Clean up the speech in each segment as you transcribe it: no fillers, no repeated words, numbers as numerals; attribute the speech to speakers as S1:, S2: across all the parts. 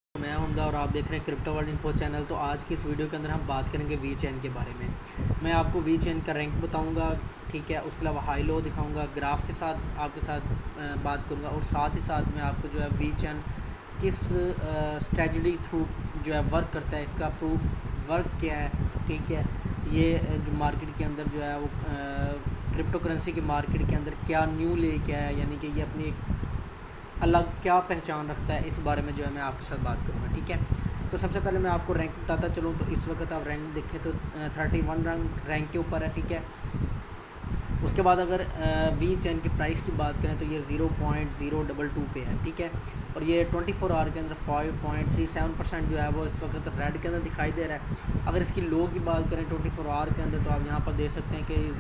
S1: मैं हमदा और आप देख रहे हैं क्रिप्टो वर्ल्ड इन्फो चैनल। तो आज की इस वीडियो के अंदर हम बात करेंगे वी चेन के बारे में। मैं आपको वी चेन का रैंक बताऊंगा, ठीक है। उसके अलावा हाई लो दिखाऊंगा, ग्राफ के साथ आपके साथ बात करूंगा और साथ ही साथ मैं आपको जो है वी चेन किस स्ट्रेटजी थ्रू जो है वर्क करता है, इसका प्रूफ वर्क क्या है, ठीक है। ये जो मार्केट के अंदर जो है वो क्रिप्टो करेंसी की मार्केट के अंदर क्या न्यू लेके आया, यानी कि ये अपनी अलग क्या पहचान रखता है, इस बारे में जो है मैं आपके साथ बात करूँगा, ठीक है। तो सबसे पहले मैं आपको रैंक बताता चलूँ। तो इस वक्त आप रैंक देखें तो 31 रैंक के ऊपर है, ठीक है। उसके बाद अगर वी चेन की प्राइस की बात करें तो ये 0.022 पे है, ठीक है। और ये 24 आवर के अंदर 5.37% जो है वो इस वक्त रेड के अंदर दिखाई दे रहा है। अगर इसकी लो की बात करें 24 आवर के अंदर तो आप यहाँ पर देख सकते हैं कि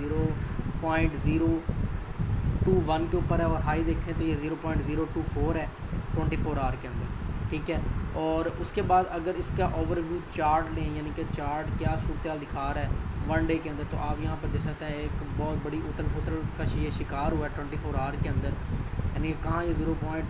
S1: 0.021 के ऊपर है, और हाई देखें तो ये 0.024 है 24 आवर के अंदर, ठीक है। और उसके बाद अगर इसका ओवरव्यू चार्ट लें, यानी कि चार्ट क्या सूरत दिखा रहा है वन डे के अंदर, तो आप यहाँ पर देख सकते हैं एक बहुत बड़ी उथल का ये शिकार हुआ है 24 आवर के अंदर। यानी कहाँ ये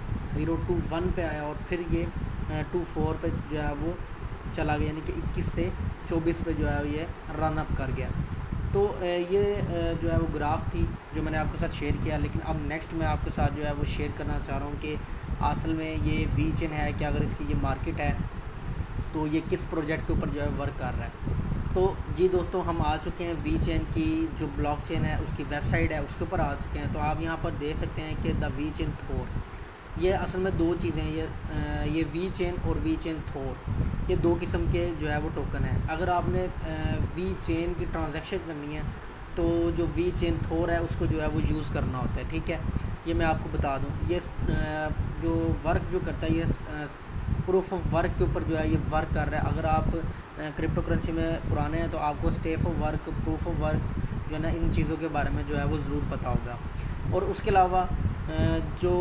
S1: 0.021 पे आया और फिर ये 24 पे जो है वो चला गया, यानी कि 21 से 24 पे जो है ये रन अप कर गया। तो ये जो है वो ग्राफ थी जो मैंने आपके साथ शेयर किया। लेकिन अब नेक्स्ट मैं आपके साथ जो है वो शेयर करना चाह रहा हूँ कि असल में ये वी चेन है कि अगर इसकी ये मार्केट है तो ये किस प्रोजेक्ट के ऊपर जो है वर्क कर रहा है। तो जी दोस्तों, हम आ चुके हैं वी चेन की जो ब्लॉक चेन है उसकी वेबसाइट है उसके ऊपर आ चुके हैं। तो आप यहाँ पर देख सकते हैं कि द वी चेन थोर, ये असल में दो चीज़ें हैं, ये वी चेन और वी चेन थोर, ये दो किस्म के जो है वो टोकन है। अगर आपने वी चेन की ट्रांजैक्शन करनी है तो जो वी चेन थोर है उसको जो है वो यूज़ करना होता है, ठीक है। ये मैं आपको बता दूं, ये जो वर्क जो करता है ये प्रूफ ऑफ वर्क के ऊपर जो है ये वर्क कर रहा है। अगर आप क्रिप्टो करेंसी में पुराने हैं तो आपको step of work, proof of work जो है ना, इन चीज़ों के बारे में जो है वो ज़रूर पता होगा। और उसके अलावा जो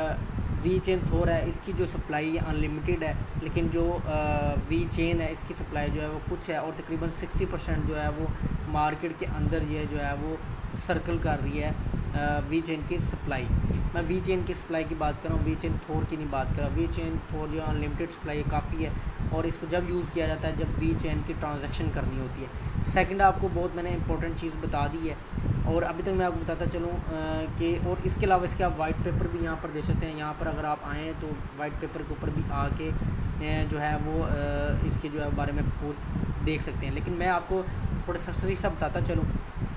S1: वी चेन थोर है इसकी जो सप्लाई अनलिमिटेड है, लेकिन जो वी चेन है इसकी सप्लाई जो है वो कुछ है, और तकरीबन 60% जो है वो मार्केट के अंदर ये जो है वो सर्कल कर रही है वी चेन की सप्लाई। मैं वी चेन की सप्लाई की बात कर रहा हूँ, वी चेन थोर की नहीं बात कर रहा। वी चेन थोर जो अनलिमिटेड सप्लाई काफ़ी है, और इसको जब यूज़ किया जाता है जब वी चेन की ट्रांजैक्शन करनी होती है। सेकंड, आपको बहुत मैंने इंपॉर्टेंट चीज़ बता दी है, और अभी तक मैं आपको बताता चलूँ कि और इसके अलावा इसके आप वाइट पेपर भी यहाँ पर देख सकते हैं। यहाँ पर अगर आप आएँ तो वाइट पेपर के ऊपर भी आके जो है वो इसके जो है बारे में देख सकते हैं। लेकिन मैं आपको थोड़ा सरसरी सा बताता चलूँ।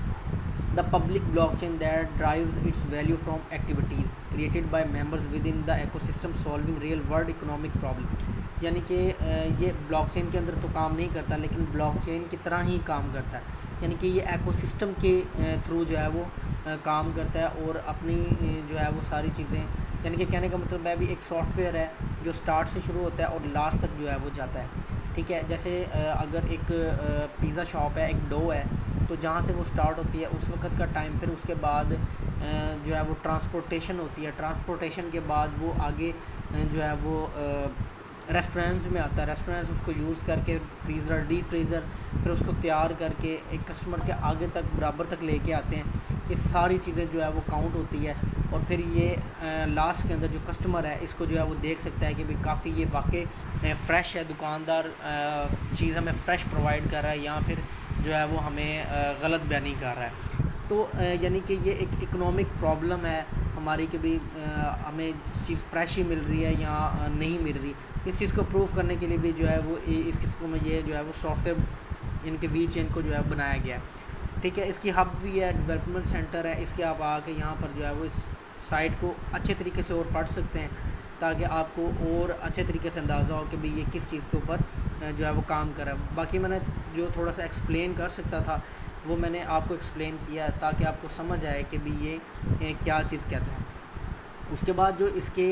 S1: The public blockchain that drives its value from activities created by members within the ecosystem solving real world economic problem। यानी कि ये ब्लॉकचेन के अंदर तो काम नहीं करता, लेकिन ब्लॉकचेन की तरह ही काम करता है। यानी कि ये एकोसिस्टम के थ्रू जो है वो काम करता है, और अपनी जो है वो सारी चीज़ें, यानी कि कहने का मतलब है भी एक सॉफ्टवेयर है जो स्टार्ट से शुरू होता है और लास्ट तक जो है वो जाता है, ठीक है। जैसे अगर एक पिज़्ज़ा शॉप है, एक डो है, तो जहाँ से वो स्टार्ट होती है उस वक्त का टाइम, फिर उसके बाद जो है वो ट्रांसपोर्टेशन होती है, ट्रांसपोर्टेशन के बाद वो आगे जो है वो रेस्टोरेंट्स में आता है, रेस्टोरेंट्स उसको यूज़ करके फ्रीज़र, डी फ्रीज़र, फिर उसको तैयार करके एक कस्टमर के आगे तक बराबर तक लेके आते हैं। ये सारी चीज़ें जो है वो काउंट होती है, और फिर ये लास्ट के अंदर जो कस्टमर है इसको जो है वो देख सकता है कि भाई काफ़ी ये वाकई फ़्रेश है, दुकानदार चीज़ हमें फ़्रेश प्रोवाइड कर रहा है, या फिर जो है वो हमें गलत बयानी कर रहा है। तो यानी कि ये एक इकोनॉमिक प्रॉब्लम है हमारी कि भाई हमें चीज़ फ्रेश ही मिल रही है या नहीं मिल रही। इस चीज़ को प्रूव करने के लिए भी जो है वो इस किस्म में ये जो है वो सॉफ्टवेयर इनके वी चेन को जो है बनाया गया है, ठीक है। इसकी हब भी है, डेवलपमेंट सेंटर है, इसके आप आके यहाँ पर जो है वो इस साइट को अच्छे तरीके से और पढ़ सकते हैं, ताकि आपको और अच्छे तरीके से अंदाज़ा हो कि भाई ये किस चीज़ के ऊपर जो है वो काम कर रहा है। बाकी मैंने जो थोड़ा सा एक्सप्लेन कर सकता था वो मैंने आपको एक्सप्लेन किया, ताकि आपको समझ आए कि भाई ये क्या चीज़ कहता है। उसके बाद जो इसके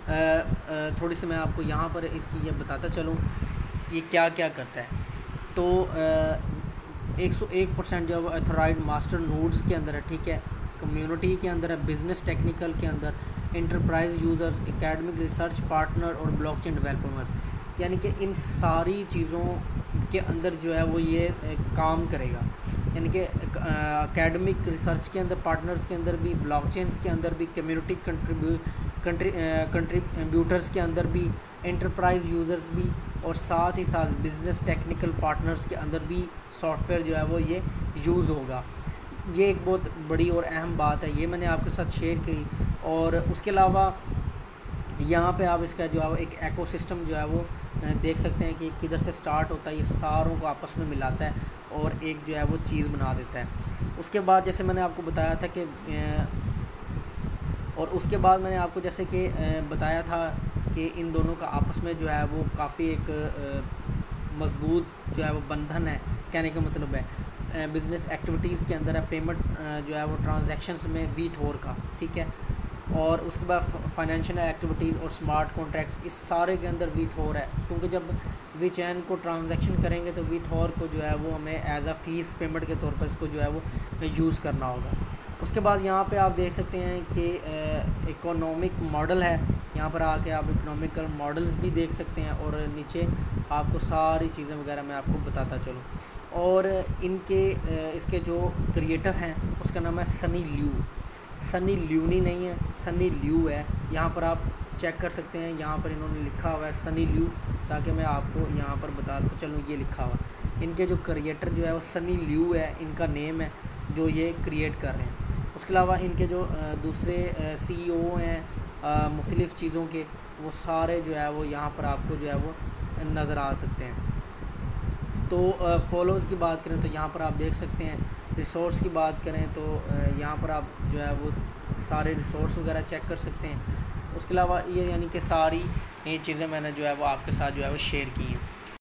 S1: थोड़ी सी मैं आपको यहाँ पर इसकी ये बताता चलूँ ये क्या क्या करता है। तो 101% जो है वो ऑथराइज्ड मास्टर नोड्स के अंदर है, ठीक है। कम्युनिटी के अंदर है, बिज़नेस टेक्निकल के अंदर, enterprise users, academic research partner और ब्लॉकचेन डेवलपर्स, यानी कि इन सारी चीज़ों के अंदर जो है वो ये काम करेगा। यानी कि एकेडमिक रिसर्च के अंदर, पार्टनर्स के अंदर भी, ब्लॉकचेन्स के अंदर भी, कम्युनिटी कंट्रीब्यूटर्स के अंदर भी, एंटरप्राइज यूज़र्स भी, और साथ ही साथ बिज़नेस टेक्निकल पार्टनर्स के अंदर भी सॉफ्टवेयर जो है वो ये यूज़ होगा। ये एक बहुत बड़ी और अहम बात है, ये मैंने आपके साथ शेयर की। और उसके अलावा यहाँ पे आप इसका जो है वो एक एकोसिस्टम जो है वो देख सकते हैं कि किधर से स्टार्ट होता है, ये सारों को आपस में मिलाता है और एक जो है वो चीज़ बना देता है। उसके बाद जैसे मैंने आपको बताया था कि और उसके बाद मैंने आपको जैसे कि बताया था कि इन दोनों का आपस में जो है वो काफ़ी एक मज़बूत जो है वो बंधन है। कहने का मतलब है बिज़नेस एक्टिविटीज़ के अंदर है पेमेंट जो है वो ट्रांजैक्शंस में वीथोर का, ठीक है। और उसके बाद फाइनेंशियल एक्टिविटीज़ और स्मार्ट कॉन्ट्रैक्ट्स, इस सारे के अंदर वीथोर है, क्योंकि जब वीचैन को ट्रांजैक्शन करेंगे तो वीथोर को जो है वो हमें एज अ फ़ीस पेमेंट के तौर पर इसको जो है वो यूज़ करना होगा। उसके बाद यहाँ पे आप देख सकते हैं कि इकोनॉमिक मॉडल है, यहाँ पर आके आप इकोनॉमिकल मॉडल्स भी देख सकते हैं, और नीचे आपको सारी चीज़ें वगैरह मैं आपको बताता चलूँ। और इनके इसके जो क्रिएटर हैं उसका नाम है सनी ल्यू। सनी ल्यूनी नहीं है, सनी ल्यू है। यहाँ पर आप चेक कर सकते हैं, यहाँ पर इन्होंने लिखा हुआ है सनी ल्यू, ताकि मैं आपको यहाँ पर बताता चलूँ, ये लिखा हुआ। इनके जो क्रिएटर जो है वो सनी ल्यू है, इनका नेम है जो ये क्रिएट कर रहे हैं। उसके अलावा इनके जो दूसरे CEO हैं मुख्तलिफ़ चीज़ों के, वो सारे जो है वो यहाँ पर आपको जो है वो नज़र आ सकते हैं। तो फॉलोअर्स की बात करें तो यहाँ पर आप देख सकते हैं। रिसोर्स की बात करें तो यहाँ पर आप जो है वो सारे रिसोर्स वगैरह चेक कर सकते हैं। उसके अलावा ये यानी कि सारी ये चीज़ें मैंने जो है वो आपके साथ जो है वो शेयर की हैं।